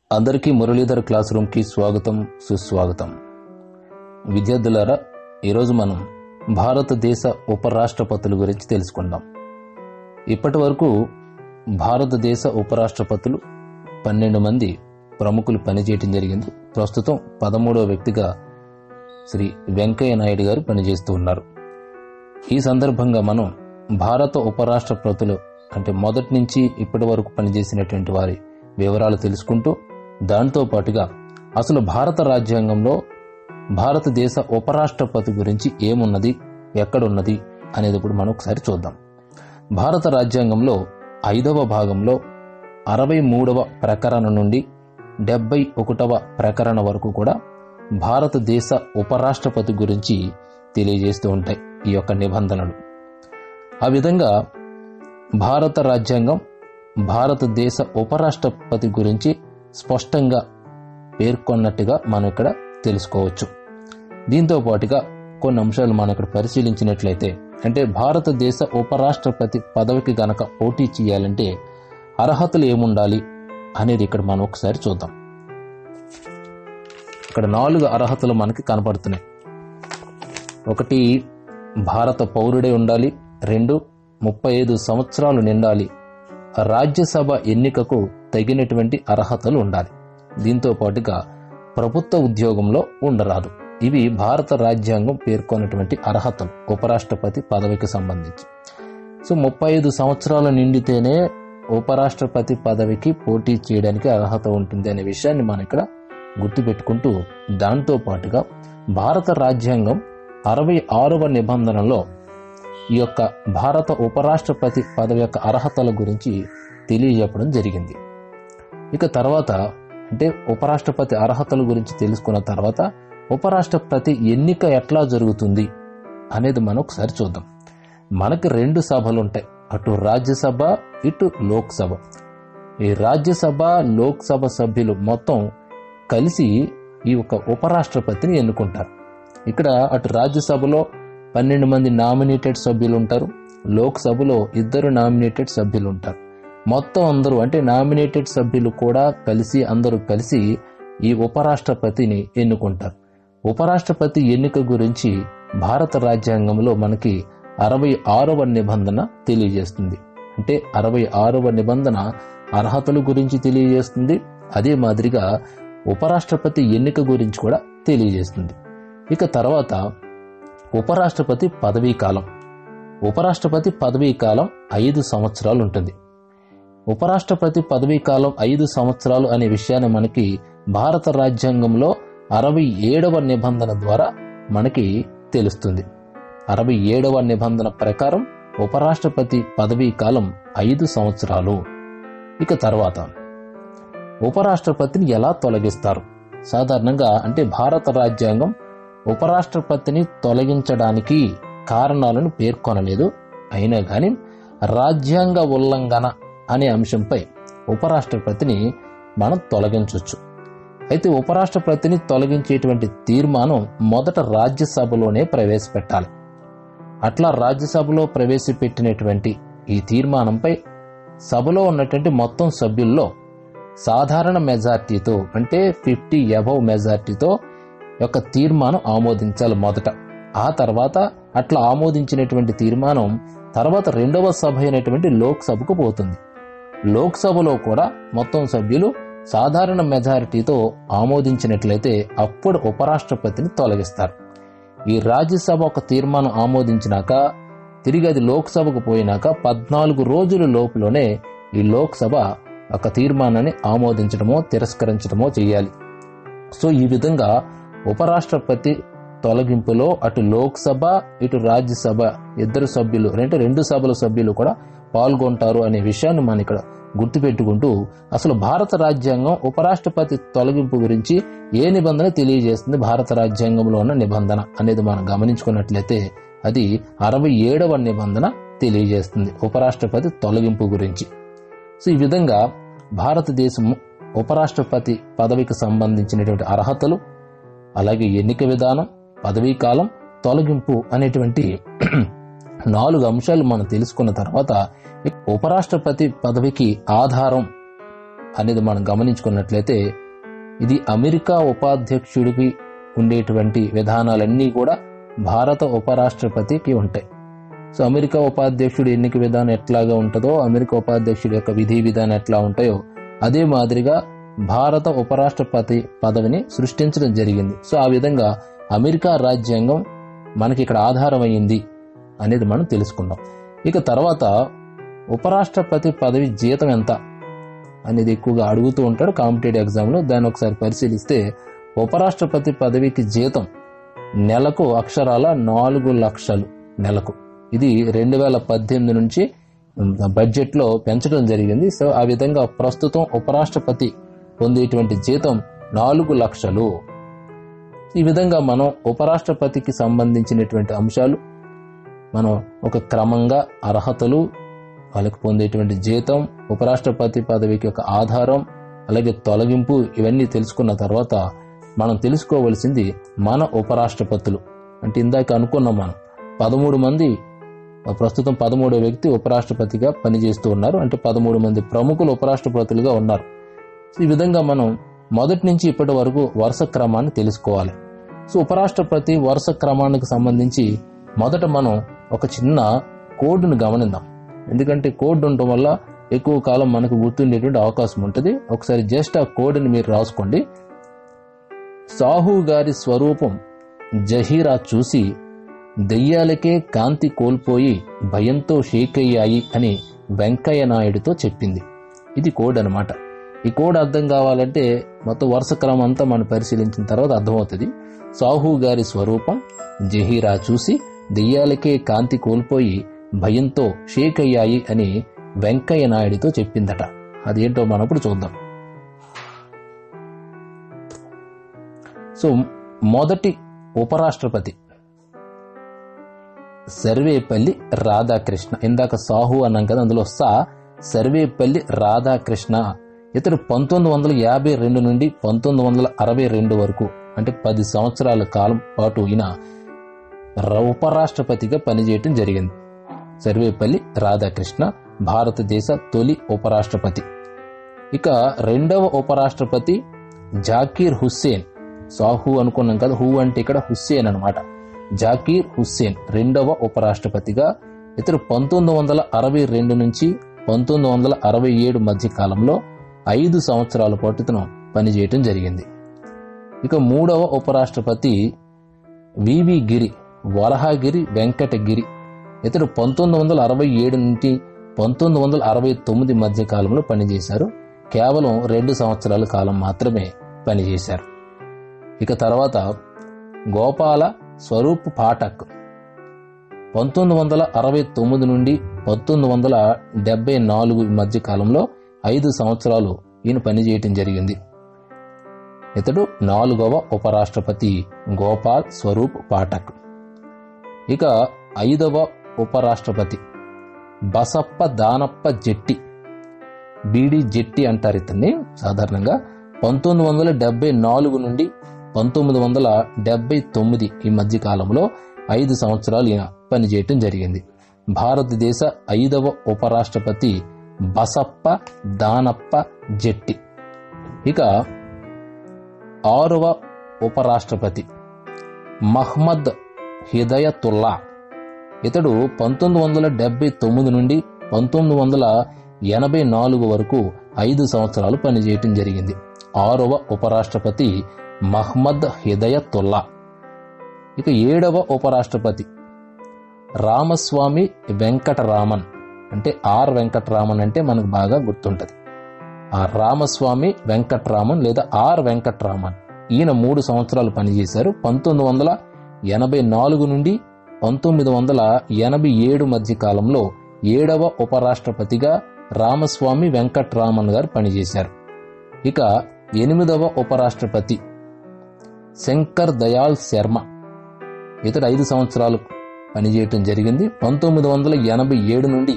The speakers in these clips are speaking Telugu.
అందరికీ మురళీధర్ క్లాస్ రూమ్ కి స్వాగతం సుస్వాగతం. విద్యార్థులారా, ఈరోజు మనం భారతదేశ ఉపరాష్ట్రపతుల గురించి తెలుసుకుందాం. ఇప్పటి వరకు భారతదేశ ఉపరాష్ట్రపతులు 12 మంది ప్రముఖులు పనిచేయటం జరిగింది. ప్రస్తుతం 13వ వ్యక్తిగా శ్రీ వెంకయ్య నాయుడు గారు పనిచేస్తూ ఉన్నారు. ఈ సందర్భంగా మనం భారత ఉపరాష్ట్రపతులు అంటే మొదటి నుంచి ఇప్పటి వరకు పనిచేసినటువంటి వారి వివరాలు తెలుసుకుంటూ, దాంతో పాటుగా అసలు భారత రాజ్యాంగంలో భారతదేశ ఉపరాష్ట్రపతి గురించి ఏమున్నది, ఎక్కడున్నది అనేది ఇప్పుడు మనం ఒకసారి చూద్దాం. భారత రాజ్యాంగంలో 5వ భాగంలో 63వ ప్రకరణ నుండి 71వ ప్రకరణ వరకు కూడా భారతదేశ ఉపరాష్ట్రపతి గురించి తెలియజేస్తూ ఉంటాయి ఈ యొక్క నిబంధనలు. ఆ విధంగా భారత రాజ్యాంగం భారతదేశ ఉపరాష్ట్రపతి గురించి స్పష్టంగా పేర్కొన్నట్టుగా మనం ఇక్కడ తెలుసుకోవచ్చు. దీంతో పాటుగా కొన్ని అంశాలు మనం ఇక్కడ పరిశీలించినట్లయితే, అంటే భారతదేశ ఉపరాష్ట్రపతి పదవికి గనక పోటీ చేయాలంటే అర్హతలు ఏముండాలి అనేది ఇక్కడ మనం ఒకసారి చూద్దాం. ఇక్కడ 4 అర్హతలు మనకి కనపడుతున్నాయి. 1, భారత పౌరుడే ఉండాలి. 2, 35 సంవత్సరాలు నిండాలి. రాజ్యసభ ఎన్నికకు తగినటువంటి అర్హతలు ఉండాలి. దీంతో పాటుగా ప్రభుత్వ ఉద్యోగంలో ఉండరాదు. ఇవి భారత రాజ్యాంగం పేర్కొన్నటువంటి అర్హతలు ఉపరాష్ట్రపతి పదవికి సంబంధించి. సో 35 సంవత్సరాలు నిండితేనే ఉపరాష్ట్రపతి పదవికి పోటీ చేయడానికి అర్హత ఉంటుంది అనే విషయాన్ని మనం ఇక్కడ గుర్తుపెట్టుకుంటూ, దాంతో పాటుగా భారత రాజ్యాంగం 66వ నిబంధనలో ఈ యొక్క భారత ఉపరాష్ట్రపతి పదవి యొక్క అర్హతల గురించి తెలియజెప్పడం జరిగింది. ఇక తర్వాత అంటే ఉపరాష్ట్రపతి అర్హతల గురించి తెలుసుకున్న తర్వాత ఉపరాష్ట్రపతి ఎన్నిక ఎట్లా జరుగుతుంది అనేది మనం ఒకసారి చూద్దాం. మనకి 2 సభలు ఉంటాయి, అటు రాజ్యసభ ఇటు లోక్సభ. ఈ రాజ్యసభ లోక్సభ సభ్యులు మొత్తం కలిసి ఈ యొక్క ఉపరాష్ట్రపతిని ఎన్నుకుంటారు. ఇక్కడ అటు రాజ్యసభలో 12 మంది నామినేటెడ్ సభ్యులు ఉంటారు, లోక్సభలో 2 నామినేటెడ్ సభ్యులు ఉంటారు. మొత్తం అందరూ అంటే నామినేటెడ్ సభ్యులు కూడా అందరూ కలిసి ఈ ఉపరాష్ట్రపతిని ఎన్నుకుంటారు. ఉపరాష్ట్రపతి ఎన్నిక గురించి భారత రాజ్యాంగంలో మనకి 66వ నిబంధన తెలియజేస్తుంది. అంటే 66వ నిబంధన అర్హతల గురించి తెలియజేస్తుంది. అదే మాదిరిగా ఉపరాష్ట్రపతి ఎన్నిక గురించి కూడా తెలియజేస్తుంది. ఇక తర్వాత ఉపరాష్ట్రపతి పదవీ కాలం. ఉపరాష్ట్రపతి పదవీ కాలం 5 సంవత్సరాలు ఉంటుంది. ఉపరాష్ట్రపతి పదవీ కాలం 5 సంవత్సరాలు అనే విషయాన్ని మనకి భారత రాజ్యాంగంలో 67వ నిబంధన ద్వారా మనకి తెలుస్తుంది. 67వ నిబంధన ప్రకారం ఉపరాష్ట్రపతి పదవీ కాలం 5 సంవత్సరాలు. ఇక తర్వాత ఉపరాష్ట్రపతిని ఎలా తొలగిస్తారు? సాధారణంగా అంటే భారత రాజ్యాంగం ఉపరాష్ట్రపతిని తొలగించడానికి కారణాలను పేర్కొనలేదు. అయినా కానీ రాజ్యాంగ ఉల్లంఘన అనే అంశంపై ఉపరాష్ట్రపతిని మనం తొలగించవచ్చు. అయితే ఉపరాష్ట్రపతిని తొలగించేటువంటి తీర్మానం మొదట రాజ్యసభలోనే ప్రవేశపెట్టాలి. అట్లా రాజ్యసభలో ప్రవేశపెట్టినటువంటి ఈ తీర్మానంపై సభలో ఉన్నటువంటి మొత్తం సభ్యుల్లో సాధారణ మెజార్టీతో అంటే 50 అబవ్ మెజార్టీతో యొక్క తీర్మానం ఆమోదించాలి మొదట. ఆ తర్వాత అట్లా ఆమోదించినటువంటి తీర్మానం తర్వాత 2వ సభ అయినటువంటి లోక్సభకు పోతుంది. లోక్సభలో కూడా మొత్తం సభ్యులు సాధారణ మెజారిటీతో ఆమోదించినట్లయితే అప్పుడు ఉపరాష్ట్రపతిని తొలగిస్తారు. ఈ రాజ్యసభ ఒక తీర్మానం ఆమోదించినాక తిరిగి అది లోక్సభకు పోయినాక 14 రోజుల లోపులోనే ఈ లోక్సభ ఒక తీర్మానాన్ని ఆమోదించడమో తిరస్కరించడమో చేయాలి. సో ఈ విధంగా ఉపరాష్ట్రపతి తొలగింపులో అటు లోక్సభ ఇటు రాజ్యసభ 2 సభ్యులు అంటే 2 సభల సభ్యులు కూడా పాల్గొంటారు అనే విషయాన్ని మనం ఇక్కడ గుర్తుపెట్టుకుంటూ, అసలు భారత రాజ్యాంగం ఉపరాష్ట్రపతి తొలగింపు గురించి ఏ నిబంధన తెలియజేస్తుంది, భారత రాజ్యాంగంలో ఉన్న నిబంధన అనేది మనం గమనించుకున్నట్లయితే అది 67వ నిబంధన తెలియజేస్తుంది ఉపరాష్ట్రపతి తొలగింపు గురించి. సో ఈ విధంగా భారతదేశం ఉపరాష్ట్రపతి పదవికి సంబంధించినటువంటి అర్హతలు, అలాగే ఎన్నిక విధానం, పదవీ కాలం, తొలగింపు అనేటువంటి 4 అంశాలు మనం తెలుసుకున్న తర్వాత ఉపరాష్ట్రపతి పదవికి ఆధారం అనేది మనం గమనించుకున్నట్లయితే ఇది అమెరికా ఉపాధ్యక్షుడికి ఉండేటువంటి విధానాలన్నీ కూడా భారత ఉపరాష్ట్రపతికి ఉంటాయి. సో అమెరికా ఉపాధ్యక్షుడి ఎన్నిక విధానం ఎట్లాగా ఉంటుందో, అమెరికా ఉపాధ్యక్షుడి యొక్క విధి విధానం ఎట్లా ఉంటాయో అదే మాదిరిగా భారత ఉపరాష్ట్రపతి పదవిని సృష్టించడం జరిగింది. సో ఆ విధంగా అమెరికా రాజ్యాంగం మనకి ఇక్కడ ఆధారమైంది అనేది మనం తెలుసుకుందాం. ఇక తర్వాత ఉపరాష్ట్రపతి పదవి జీతం ఎంత అనేది ఎక్కువగా అడుగుతూ ఉంటాడు కాంపిటేటివ్ ఎగ్జామ్లో. దాన్ని ఒకసారి పరిశీలిస్తే ఉపరాష్ట్రపతి పదవికి జీతం నెలకు అక్షరాల 4 లక్షలు నెలకు. ఇది 2018 నుంచి బడ్జెట్లో పెంచడం జరిగింది. సో ఆ విధంగా ప్రస్తుతం ఉపరాష్ట్రపతి పొందేటువంటి జీతం 4 లక్షలు. ఈ విధంగా మనం ఉపరాష్ట్రపతికి సంబంధించినటువంటి అంశాలు మనం ఒక క్రమంగా అర్హతలు, వాళ్ళకి పొందేటువంటి జీతం, ఉపరాష్ట్రపతి పదవికి ఒక ఆధారం, అలాగే తొలగింపు ఇవన్నీ తెలుసుకున్న తర్వాత మనం తెలుసుకోవలసింది మన ఉపరాష్ట్రపతులు. అంటే ఇందాక అనుకున్నాం మనం 13 మంది, ప్రస్తుతం 13వ వ్యక్తి ఉపరాష్ట్రపతిగా పనిచేస్తూ ఉన్నారు. అంటే 13 మంది ప్రముఖులు ఉపరాష్ట్రపతులుగా ఉన్నారు. ఈ విధంగా మనం మొదటి నుంచి ఇప్పటి వరకు వరుస క్రమాన్ని తెలుసుకోవాలి. సో ఉపరాష్ట్రపతి వరుస క్రమానికి సంబంధించి మొదట మనం ఒక చిన్న కోడ్ను గమనిద్దాం. ఎందుకంటే కోడ్ ఉండటం వల్ల ఎక్కువ కాలం మనకు గుర్తుండేటువంటి అవకాశం ఉంటుంది. ఒకసారి జస్ట్ ఆ కోడ్ని మీరు రాసుకోండి. సాహు గారి స్వరూపం జహీరా చూసి దెయ్యాలకే కాంతి కోల్పోయి భయంతో షేకయ్యాయి అని వెంకయ్య నాయుడుతో చెప్పింది. ఇది కోడ్ అనమాట. ఈ కోడ్ అర్థం కావాలంటే మొత్తం వరుస క్రమం అంతా మనం పరిశీలించిన తర్వాత అర్థమవుతుంది. సాహు గారి స్వరూపం జహీరా చూసి దెయ్యాలకే కాంతి కోల్పోయి భయంతో షేక్ అయ్యాయి అని వెంకయ్య నాయుడుతో చెప్పిందట. అదేంటో మనం ఇప్పుడు చూద్దాం. సో మొదటి ఉపరాష్ట్రపతి సర్వేపల్లి రాధాకృష్ణ. ఇందాక సాహు అన్నాం కదా, అందులో సర్వేపల్లి రాధాకృష్ణ. ఇతడు 1952 నుండి 1962 వరకు, అంటే 10 సంవత్సరాల కాలం పాటు ఈయన ఉపరాష్ట్రపతిగా పనిచేయటం జరిగింది. సర్వేపల్లి రాధాకృష్ణ భారతదేశ తొలి ఉపరాష్ట్రపతి. ఇక రెండవ ఉపరాష్ట్రపతి జాకీర్ హుస్సేన్. సాహు అనుకున్నాం కదా, హూ అంటే ఇక్కడ హుస్సేన్ అనమాట. జాకీర్ హుస్సేన్ రెండవ ఉపరాష్ట్రపతిగా. ఇతడు 1962 నుంచి 1967 మధ్య కాలంలో 5 సంవత్సరాల పాటు ఇతను పనిచేయటం జరిగింది. ఇక మూడవ ఉపరాష్ట్రపతి వివి గిరి, వరహాగిరి వెంకటగిరి. ఇతడు 1967 నుండి 1969 మధ్య కాలంలో పనిచేశారు. కేవలం 2 సంవత్సరాల కాలం మాత్రమే పనిచేశారు. ఇక తర్వాత గోపాల స్వరూప్ పాఠక్ 1969 నుండి 1974 మధ్య కాలంలో 5 సంవత్సరాలు ఈయన పనిచేయటం జరిగింది. ఇతడు 4వ ఉపరాష్ట్రపతి గోపాల్ స్వరూప్ పాఠక్. ఇక 5వ ఉపరాష్ట్రపతి బసప్ప దానప్ప జెట్టి, బీడి జెట్టి అంటారు ఇతన్ని సాధారణంగా. 1974 నుండి 1979 ఈ మధ్య కాలంలో 5 సంవత్సరాలు ఈయన పనిచేయటం జరిగింది. భారతదేశ 5వ ఉపరాష్ట్రపతి బసప్ప దానప్ప జెట్టి. ఇక 6వ ఉపరాష్ట్రపతి మహ్మద్ హిదయతుల్లా. ఇతడు 1979 నుండి 1984 వరకు 5 సంవత్సరాలు పనిచేయటం జరిగింది. 6వ ఉపరాష్ట్రపతి మహ్మద్ హిదయతుల్లా. ఇక 7వ ఉపరాష్ట్రపతి రామస్వామి వెంకటరామన్. అంటే ఆర్ వెంకటరామన్ అంటే మనకు బాగా గుర్తుంటది. ఆ రామస్వామి వెంకటరామన్ లేదా ఆర్ వెంకటరామన్. ఈయన 3 సంవత్సరాలు పనిచేశారు. 1984 నుండి 1987 మధ్య కాలంలో 7వ ఉపరాష్ట్రపతిగా రామస్వామి వెంకటరామన్ గారు పనిచేశారు. ఇక 8వ ఉపరాష్ట్రపతి శంకర్ దయాళ్ శర్మ. ఇతడు 5 సంవత్సరాలు పనిచేయటం జరిగింది. 1987 నుండి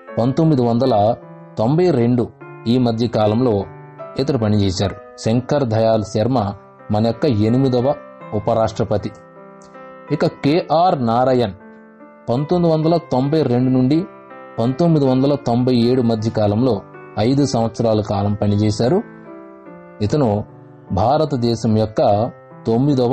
1992 ఈ మధ్య కాలంలో ఇతడు పనిచేశారు. శంకర్ దయాళ్ శర్మ మన యొక్క 8వ ఉపరాష్ట్రపతి. ఇక కేఆర్ నారాయణ్ 1992 నుండి 1997 మధ్య కాలంలో 5 సంవత్సరాల కాలం పనిచేశారు. ఇతను భారతదేశం యొక్క 9వ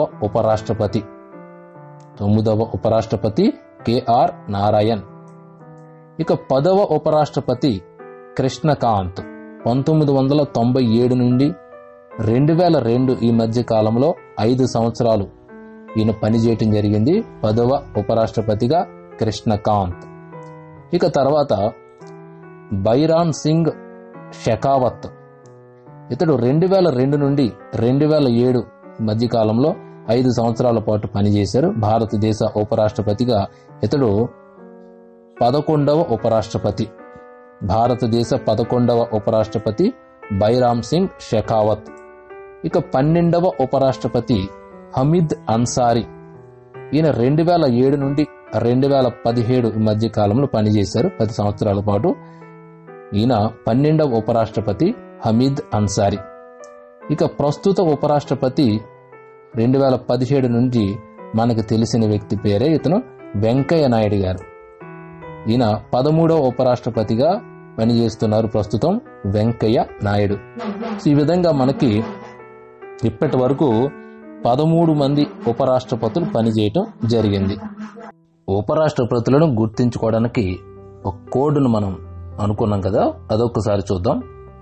ఉపరాష్ట్రపతి కెఆర్ నారాయణ్. ఇక 10వ ఉపరాష్ట్రపతి కృష్ణకాంత్. 1997 నుండి 2002 ఈ మధ్య కాలంలో 5 సంవత్సరాలు ఈయన పనిచేయటం జరిగింది 10వ ఉపరాష్ట్రపతిగా కృష్ణకాంత్. ఇక తర్వాత బైరామ్ సింగ్ షెకావత్. ఇతడు 2002 నుండి 2007 మధ్య కాలంలో 5 సంవత్సరాల పాటు పనిచేశారు. భారతదేశ ఉపరాష్ట్రపతిగా ఇతడు 11వ ఉపరాష్ట్రపతి. భారతదేశ 11వ ఉపరాష్ట్రపతి బైరామ్ సింగ్ షెకావత్. ఇక 12వ ఉపరాష్ట్రపతి హమీద్ అన్సారీ. ఈయన 2007 నుండి 2017 మధ్య కాలంలో పనిచేశారు 10 సంవత్సరాల పాటు. ఈయన 12వ ఉపరాష్ట్రపతి హమీద్ అన్సారీ. ఇక ప్రస్తుత ఉపరాష్ట్రపతి 2017 నుంచి మనకు తెలిసిన వ్యక్తి పేరే ఇతను వెంకయ్య నాయుడు గారు. ఈయన 13వ ఉపరాష్ట్రపతిగా పనిచేస్తున్నారు ప్రస్తుతం వెంకయ్య నాయుడు. ఈ విధంగా మనకి ఇప్పటి వరకు 13 మంది ఉపరాష్ట్రపతులు పనిచేయటం జరిగింది. ఉపరాష్ట్రపతులను గుర్తించుకోవడానికి ఒక కోడ్ను మనం అనుకున్నాం కదా, అదొక్కసారి చూద్దాం.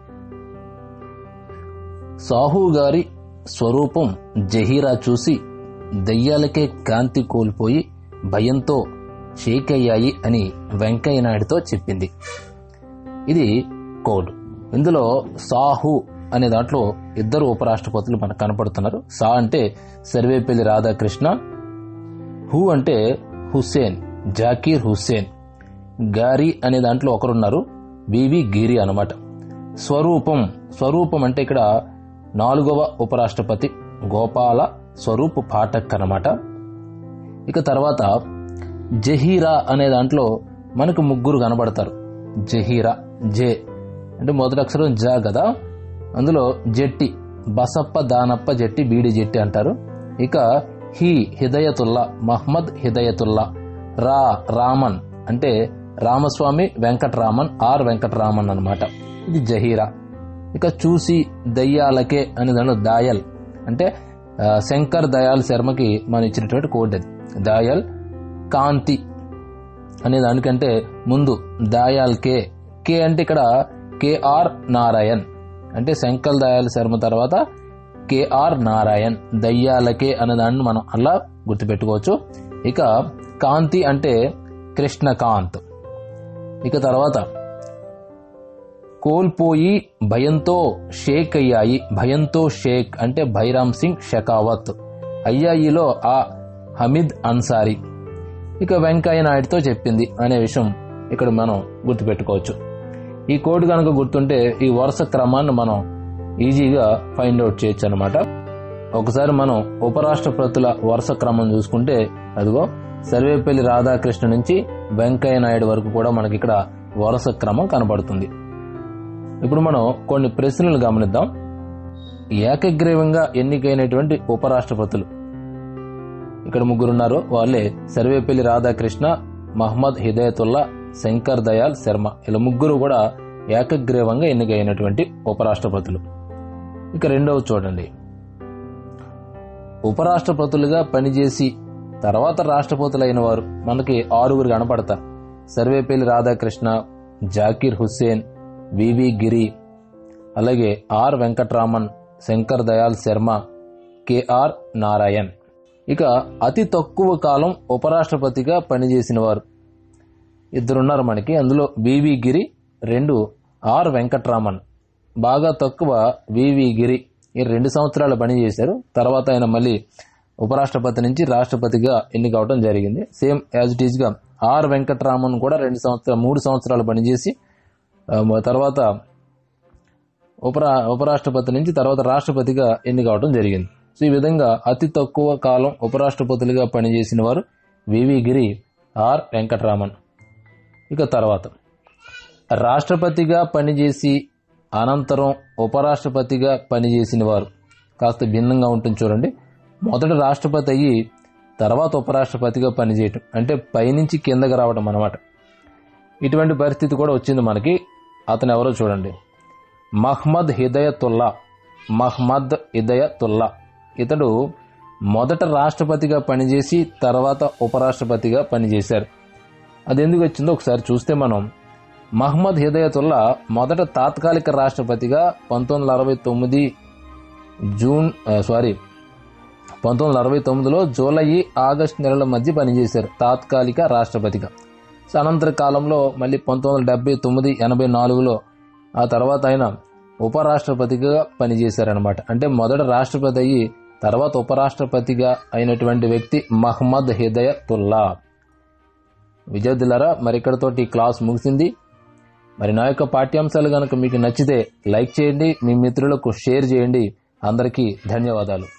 సాహు గారి స్వరూపం జహీరా చూసి దయ్యాలకే కాంతి కోల్పోయి భయంతో షేక్ అయ్యాయి అని వెంకయ్య నాయుడుతో చెప్పింది. ఇది కోడ్. ఇందులో సాహు అనే దాంట్లో 2 ఉపరాష్ట్రపతులు మనకు కనపడుతున్నారు. సా అంటే సర్వేపల్లి రాధాకృష్ణ, హు అంటే హుస్సేన్, జాకీర్ హుస్సేన్. గారి అనే దాంట్లో ఒకరున్నారు, వివి గిరి అన్నమాట. స్వరూపం అంటే ఇక్కడ 4వ ఉపరాష్ట్రపతి గోపాల స్వరూప్ పాఠక్ అన్నమాట. ఇక తర్వాత జహీరా అనే దాంట్లో మనకు 3 కనబడతారు. జహీరా జే అంటే మొదటి అక్షరం జా కదా, అందులో జెట్టి బసప్ప దానప్ప జెట్టి బీడి జెట్టి అంటారు. ఇక హిదయతుల్లా మహ్మద్ హిదయతుల్లా. రామన్ అంటే రామస్వామి వెంకటరామన్ వెంకటరామన్ అన్నమాట. ఇది జహీరా. ఇక చూసి దయ్యాలకే అనే దాంట్లో దాయల్ అంటే శంకర్ దయాల్ శర్మకి మనం ఇచ్చినటువంటి కోడ్ అది దాయల్. కాంతి అనే దానికంటే ముందు దాయాల్ కే అంటే ఇక్కడ కేఆర్ నారాయణ్ అంటే శంకర్ దయాల్ శర్మ తర్వాత కేఆర్ నారాయణ్. దయ్యాలకే అనే దాన్ని మనం అలా గుర్తుపెట్టుకోవచ్చు. ఇక కాంతి అంటే కృష్ణకాంత్. ఇక తర్వాత కోల్పోయి భయంతో షేక్ అయ్యాయి. భయంతో షేక్ అంటే బైరామ్ సింగ్ షెకావత్. అయ్యాయిలో ఆ హమీద్ అన్సారీ. ఇక వెంకయ్య నాయుడుతో చెప్పింది అనే విషయం ఇక్కడ మనం గుర్తుపెట్టుకోవచ్చు. ఈ కోడ్ కనుక గుర్తుంటే ఈ వరుస క్రమాన్ని మనం ఈజీగా ఫైండ్ అవుట్ చేయొచ్చు అనమాట. ఒకసారి మనం ఉపరాష్ట్రపతుల వరుస క్రమం చూసుకుంటే అదిగో సర్వేపల్లి రాధాకృష్ణ నుంచి వెంకయ్య నాయుడు వరకు కూడా మనకి ఇక్కడ వరుస క్రమం కనబడుతుంది. ఇప్పుడు మనం కొన్ని ప్రశ్నలు గమనిద్దాం. ఏకగ్రీవంగా ఎన్నికైనటువంటి ఉపరాష్ట్రపతులు ఇక్కడ 3 ఉన్నారు. వాళ్ళే సర్వేపల్లి రాధాకృష్ణ, మహ్మద్ హిదయతుల్లా, శంకర్ దయాల్ శర్మ. ఇలా 3 కూడా ఏకగ్రీవంగా ఎన్నికైనటువంటి ఉపరాష్ట్రపతులు. ఇక రెండవ చూడండి, ఉపరాష్ట్రపతులుగా పనిచేసి తర్వాత రాష్ట్రపతులైన వారు మనకి 6 కనపడతారు. సర్వేపల్లి రాధాకృష్ణ, జాకీర్ హుస్సేన్, వివి గిరి, అలాగే వెంకటరామన్, శంకర్ దయాల్ శర్మ, కేఆర్ నారాయణ్. ఇక అతి తక్కువ కాలం ఉపరాష్ట్రపతిగా పనిచేసిన వారు 2 ఉన్నారు మనకి. అందులో వివి గిరి, 2 వెంకటరామన్. బాగా తక్కువ వివి గిరి, ఈ 2 సంవత్సరాలు పనిచేశారు. తర్వాత ఆయన మళ్ళీ ఉపరాష్ట్రపతి నుంచి రాష్ట్రపతిగా ఎన్నికవడం జరిగింది. సేమ్ యాజ్ ఇట్ ఈజ్ గా వెంకటరామన్ కూడా 3 సంవత్సరాలు పనిచేసి తర్వాత ఉపరాష్ట్రపతి నుంచి తర్వాత రాష్ట్రపతిగా ఎన్నికవడం జరిగింది. సో ఈ విధంగా అతి తక్కువ కాలం ఉపరాష్ట్రపతులుగా పనిచేసిన వారు వివి గిరి, వెంకటరామన్. ఇక తర్వాత రాష్ట్రపతిగా పనిచేసి అనంతరం ఉపరాష్ట్రపతిగా పనిచేసిన వారు కాస్త భిన్నంగా ఉంటుంది చూడండి. మొదట రాష్ట్రపతి అయ్యి తర్వాత ఉపరాష్ట్రపతిగా పనిచేయటం అంటే పైనుంచి కిందకి రావడం అన్నమాట. ఇటువంటి పరిస్థితి కూడా వచ్చింది మనకి. అతను ఎవరో చూడండి, మహ్మద్ హిదయతుల్లా. ఇతడు మొదట రాష్ట్రపతిగా పనిచేసి తర్వాత ఉపరాష్ట్రపతిగా పనిచేశారు. అది ఎందుకు వచ్చిందో ఒకసారి చూస్తే మనం, మహ్మద్ హిదయతుల్లా మొదట తాత్కాలిక రాష్ట్రపతిగా 1969లో జూలై ఆగస్టు నెలల మధ్య పనిచేశారు తాత్కాలిక రాష్ట్రపతిగా. అనంతర కాలంలో మళ్ళీ 1979, 84లో ఆ తర్వాత ఆయన ఉపరాష్ట్రపతిగా పనిచేశారనమాట. అంటే మొదట రాష్ట్రపతి అయ్యి తర్వాత ఉపరాష్ట్రపతిగా అయినటువంటి వ్యక్తి మహ్మద్ హిదయతుల్లా. విద్యార్థులారా, మరి ఇక్కడతోటి ఈ క్లాస్ ముగిసింది. మరి నా యొక్క పాఠ్యాంశాలు కనుక మీకు నచ్చితే లైక్ చేయండి, మీ మిత్రులకు షేర్ చేయండి. అందరికీ ధన్యవాదాలు.